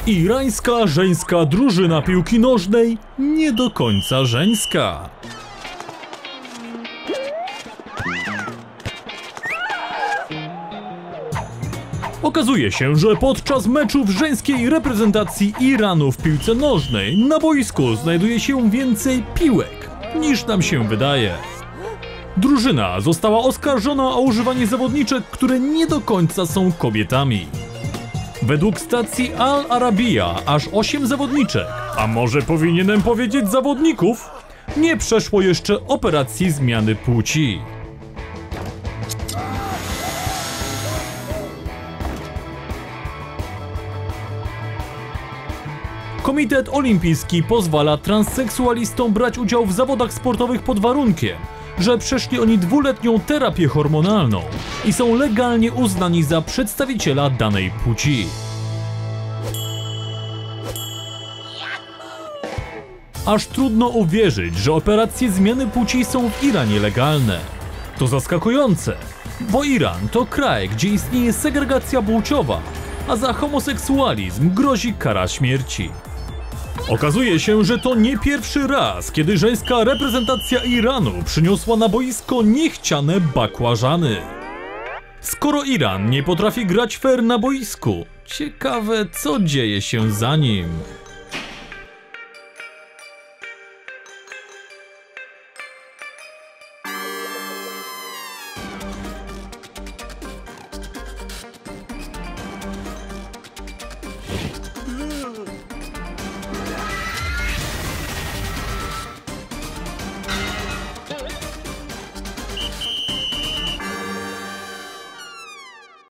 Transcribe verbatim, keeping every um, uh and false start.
Irańska żeńska drużyna piłki nożnej nie do końca żeńska. Okazuje się, że podczas meczów żeńskiej reprezentacji Iranu w piłce nożnej na boisku znajduje się więcej piłek niż nam się wydaje. Drużyna została oskarżona o używanie zawodniczek, które nie do końca są kobietami. Według stacji Al Arabiya aż osiem zawodniczek, a może powinienem powiedzieć zawodników, nie przeszło jeszcze operacji zmiany płci. Komitet Olimpijski pozwala transseksualistom brać udział w zawodach sportowych pod warunkiem, że przeszli oni dwuletnią terapię hormonalną i są legalnie uznani za przedstawiciela danej płci. Aż trudno uwierzyć, że operacje zmiany płci są w Iranie legalne. To zaskakujące, bo Iran to kraj, gdzie istnieje segregacja płciowa, a za homoseksualizm grozi kara śmierci. Okazuje się, że to nie pierwszy raz, kiedy żeńska reprezentacja Iranu przyniosła na boisko niechciane bakłażany. Skoro Iran nie potrafi grać fair na boisku, ciekawe co dzieje się za nim.